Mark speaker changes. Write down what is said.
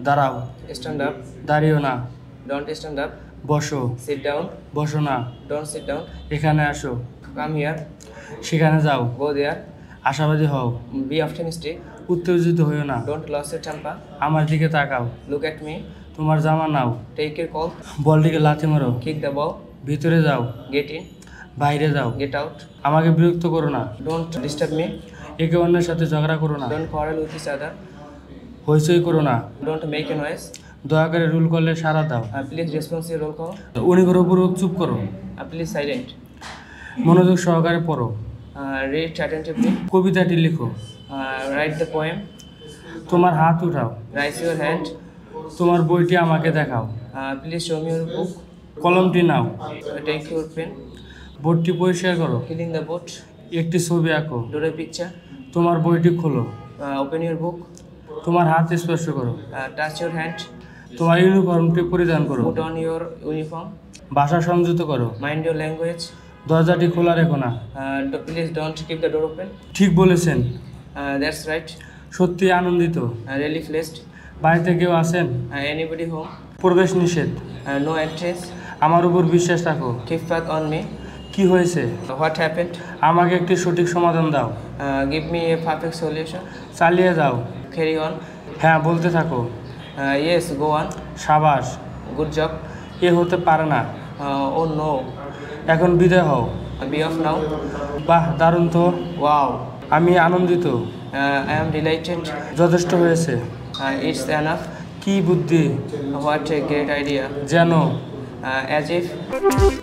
Speaker 1: দাঁড়াও।
Speaker 2: Stand up.
Speaker 1: দাঁড়িও না।
Speaker 2: Don't stand up.
Speaker 1: বসো।
Speaker 2: Sit down.
Speaker 1: বসো না।
Speaker 2: Don't sit down.
Speaker 1: এখানে আসো।
Speaker 2: Come here.
Speaker 1: সেখানে যাও।
Speaker 2: Go there.
Speaker 1: আশাবাদী হও।
Speaker 2: Be optimistic.
Speaker 1: উত্তেজিত হইও না।
Speaker 2: Don't lose your temper.
Speaker 1: আমার দিকে তাকাও।
Speaker 2: Look at me.
Speaker 1: তোমার জামা নাও।
Speaker 2: Take your call.
Speaker 1: বলটিকে লাথি মারো।
Speaker 2: Kick the ball.
Speaker 1: ভিতরে যাও।
Speaker 2: Get in.
Speaker 1: বাইরে যাও।
Speaker 2: Get out.
Speaker 1: আমাকে বিরক্ত করো না।
Speaker 2: Don't disturb me.
Speaker 1: একে অন্যের সাথে ঝগড়া করো না।
Speaker 2: Don't quarrel with each other.
Speaker 1: হইচই করো না।
Speaker 2: Don't make a noise.
Speaker 1: দয়া করে রুল করলে সাড়া দাও।
Speaker 2: Please respond your roll call.
Speaker 1: অনুগ্রহপূর্বক চুপ করো।
Speaker 2: Please silent.
Speaker 1: মনোযোগ সহকারে পড়ো।
Speaker 2: Read attentively.
Speaker 1: কবিতাটি লিখো।
Speaker 2: Write the poem.
Speaker 1: তোমার হাত উঠাও।
Speaker 2: Raise your hand.
Speaker 1: তোমার বইটি আমাকে দেখাও।
Speaker 2: Please show me your book.
Speaker 1: কলমটি now.
Speaker 2: Take your pen.
Speaker 1: বোর্ডটি পরিষ্কার করো।
Speaker 2: Clean the board.
Speaker 1: একটি ছবি আঁকো।
Speaker 2: Draw a picture.
Speaker 1: তোমার বইটি খোলো।
Speaker 2: Open your book.
Speaker 1: তোমার হাত স্পর্শ করো।
Speaker 2: Touch your hand.
Speaker 1: তোমার ইউনিফর্মটি পরিধান করো।
Speaker 2: Put on your uniform.
Speaker 1: ভাষা সংযত করো।
Speaker 2: Mind your language.
Speaker 1: দরজাটি খোলা রেখো না।
Speaker 2: Please don't keep the door open.
Speaker 1: ঠিক বলেছেন।
Speaker 2: That's right.
Speaker 1: সত্যি আনন্দিত।
Speaker 2: Really pleased.
Speaker 1: বাড়িতে কেউ আছেন?
Speaker 2: Anybody home?
Speaker 1: প্রবেশ নিষেধ।
Speaker 2: No entrance.
Speaker 1: আমার উপর বিশ্বাস রাখো।
Speaker 2: Keep faith on me.
Speaker 1: কি হয়েছে?
Speaker 2: What happened?
Speaker 1: আমাকে একটি সঠিক সমাধান দাও।
Speaker 2: Give me a perfect solution.
Speaker 1: চালিয়ে যাও।
Speaker 2: Carry on.
Speaker 1: হ্যাঁ বলতে থাকো।
Speaker 2: Yes, go on.
Speaker 1: সাবাস।
Speaker 2: Good job.
Speaker 1: এ হতে পারে না।
Speaker 2: Oh no.
Speaker 1: এখন বিদায় হও।
Speaker 2: Be off now.
Speaker 1: বাহ দারুণ তো।
Speaker 2: Wow.
Speaker 1: আমি আনন্দিত।
Speaker 2: I am delighted.
Speaker 1: যথেষ্ট হয়েছে।
Speaker 2: It's enough.
Speaker 1: কি বুদ্ধি।
Speaker 2: What a great idea.
Speaker 1: যেন।
Speaker 2: As if.